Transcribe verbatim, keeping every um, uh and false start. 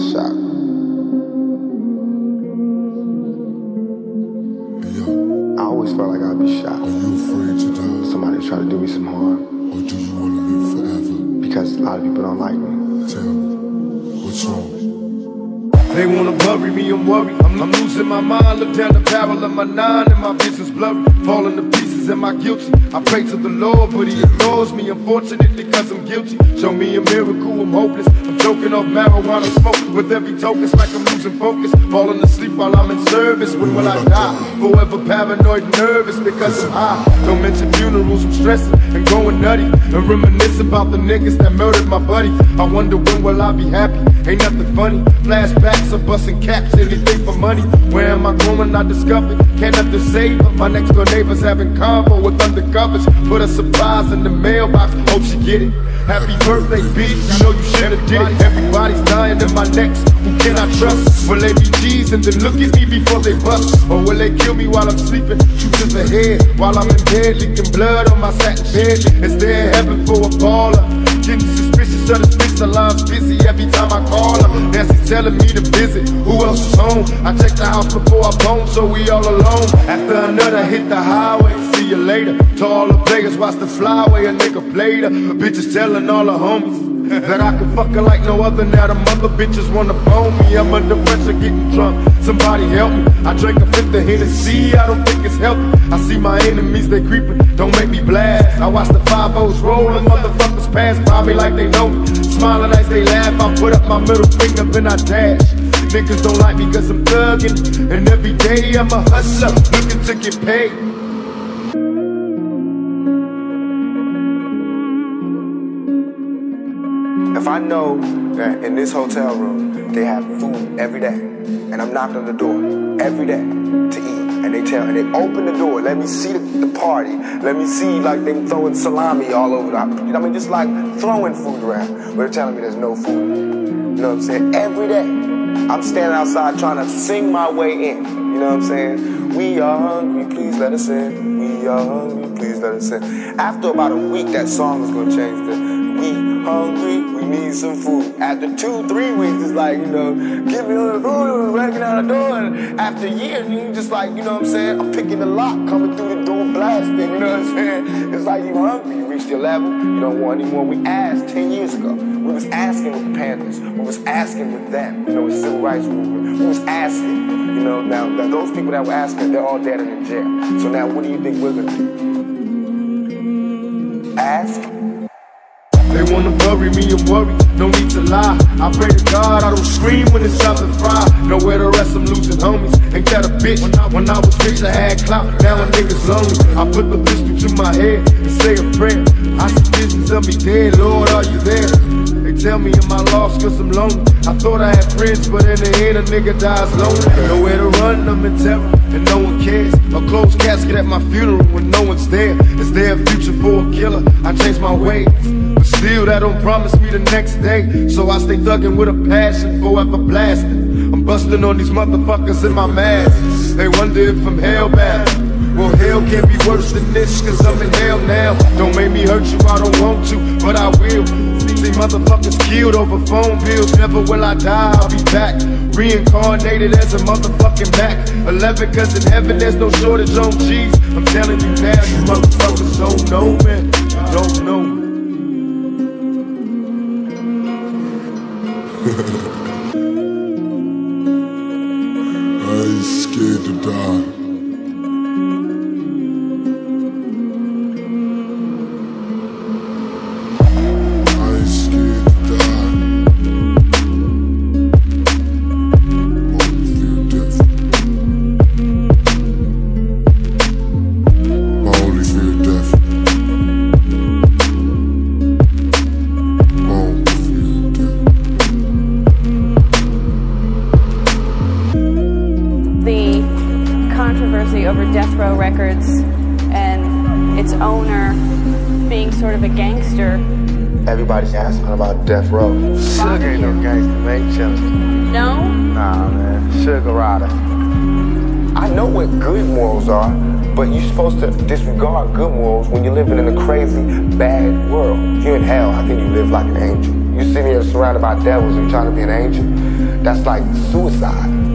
shot. Hey, yo. I always felt like I'd be shot. Are you afraid to die? Somebody try to do me some harm. Or do you want to live forever? Because a lot of people don't like me. Tell me, what's wrong? They wanna bury me, I'm worried. I'm, I'm losing my mind. Look down the barrel of my nine and my vision's blurry. Falling to pieces, am I guilty? I pray to the Lord, but he ignores me. Unfortunately, cause I'm guilty. Show me a miracle, I'm hopeless. I'm choking off marijuana smoke. With every token, it's like I'm losing focus. Falling asleep while I'm in service. When will I die? Forever paranoid, nervous because I'm high. Don't mention funerals, I'm stressing and going nutty. And reminisce about the niggas that murdered my buddy. I wonder when will I be happy? Ain't nothing funny. Flashbacks of busting caps, anything for money. Where am I going? I discovered can't nothing save her. My next door neighbors having convo with undercovers. Put a surprise in the mailbox, hope she get it. Happy birthday, bitch, you know you should've did it. Everybody's dying in my next, who can I trust? Will they be G's and then look at me before they bust? Or will they kill me while I'm sleeping, shoot to the head? While I'm in bed, leaking blood on my satin bed. Is there heaven for a baller? Getting suspicious of this bitch, the line's busy every time I call her. Nancy's telling me to visit, who else is home? I checked the house before I bone, so we all alone. After another hit the highway, see you later. To all the players, watch the flyway, a nigga played her. Bitches telling all the homies that I can fuck her like no other. Now the mother bitches wanna bone me. I'm under pressure getting drunk, somebody help me. I drank a fifth of Hennessy, I don't think it's healthy. I see my enemies, they creeping, don't make me blast. I watch the five O's rolling, motherfuckers pass by me like they know me. Smiling as they laugh, I put up my middle finger, then I dash. Niggas don't like me cause I'm thugging, and every day I'm a hustler, looking to get paid. If I know that in this hotel room they have food every day, and I'm knocking on the door every day to eat, and they tell and they open the door, let me see the, the party, let me see like them throwing salami all over the, I mean just like throwing food around, but they're telling me there's no food. You know what I'm saying? Every day I'm standing outside trying to sing my way in. You know what I'm saying? We are hungry, please let us in. We are hungry, please let us in. After about a week, that song is gonna change to we hungry, we need some food. After two, three weeks, it's like, you know, give me a little food, breaking out the door. And after years, you just like, you know what I'm saying? I'm picking the lock, coming through the door, blasting, you know what I'm saying? It's like you hungry, you reached your level, you don't want any more. We asked ten years ago. We was asking with the Panthers. We was asking with them, you know, with civil rights movement. We was asking, you know, now, now those people that were asking, they're all dead and in jail. So now what do you think we're gonna do? Ask? They wanna bury me, I'm worried, no need to lie. I pray to God I don't scream when it's time to fry. Nowhere to rest, I'm losing homies. Ain't that a bitch? When I, when I was rich, I had clout, now a nigga's lonely. I put the pistol to my head and say a prayer. I see visions of me dead, Lord, are you there? They tell me am I lost cause I'm lonely. I thought I had friends, but in the end a nigga dies lonely. Nowhere to run, I'm in terror, and no one cares. A closed casket at my funeral when no one's there. Is there a future for a killer? I changed my ways, but still that don't promise me the next day. So I stay thugging with a passion, forever blasting. I'm busting on these motherfuckers in my mask. They wonder if I'm hellbound. Well, hell can't be worse than this, cause I'm in hell now. Don't make me hurt you, I don't want to, but I will. See motherfuckers killed over phone bills. Never will I die, I'll be back. Reincarnated as a motherfucking Mac eleven, cause in heaven there's no shortage on G's. I'm telling you now, you motherfuckers don't know, man. You don't know. I ain't scared to die. Over Death Row Records and its owner being sort of a gangster. Everybody's asking about Death Row. Sugar ain't no gangster, man. Chillin'. No? Nah, man. Sugar rider. I know what good morals are, but you're supposed to disregard good morals when you're living in a crazy, bad world. If you're in hell, I think you live like an angel. You're sitting here surrounded by devils and trying to be an angel. That's like suicide.